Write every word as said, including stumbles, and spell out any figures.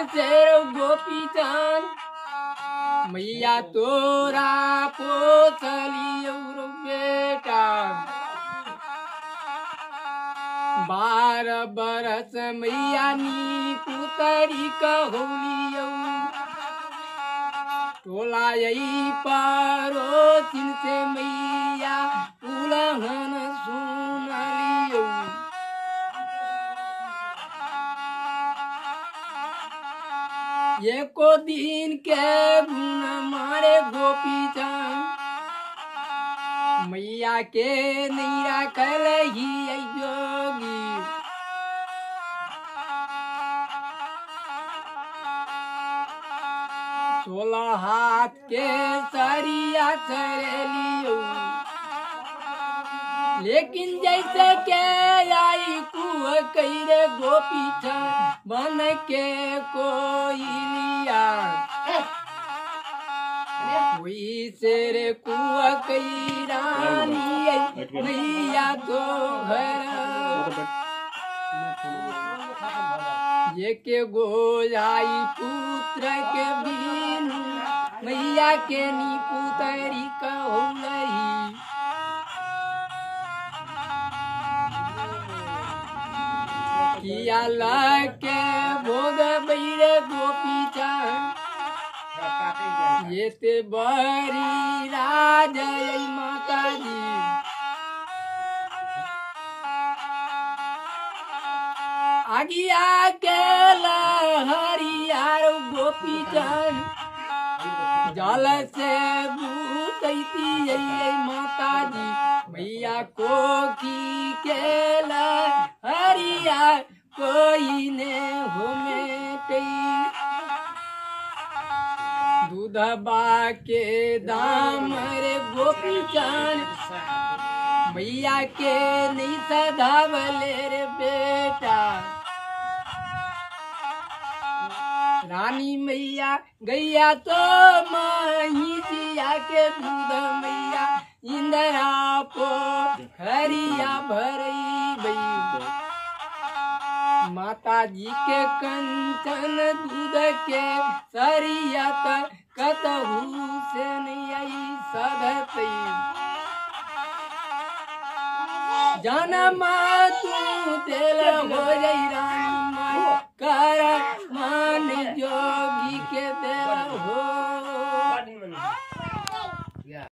शेर गोपी चांद मैया तोरा पोसली और बेटा बारह बरस मैया नी पुतरी कहलियो टोला यही पड़ोसिन से मैया उलहन सुन लियो एको दिन के गुण मारे गोपी चांद मैया के नैरा कल ही जोगी सोलह हाथ के सरिया चरेलियो लेकिन जैसे के आई कुआ कईरे गोपी चांद बन के कोई लिया कोई शेर कुआ कई रानी मैया तो घर ये के गोजाई पुत्र के बीनू मैया के नी पुतरी कहलही किया लके भोग बैरे गोपी चांद ये ते बरी राज माता जी आगिया के लहरियार गोपी चांद जल से बूतैती माता जी मैया को की के लहरिया कोई ने हो में दूधबा के दाम रे गोपी चांद मैया के नहीं सधावले रे बेटा रानी मैया गैया तो माही जिया के दूध मैया इंदिरा पो हरिया भरई बई माता जी के कंचन दूध के सरिया कतहू से नहीं आई सधतई जनमा तू तेल हो जाई रानी माई कर मान जोगी के तेल हो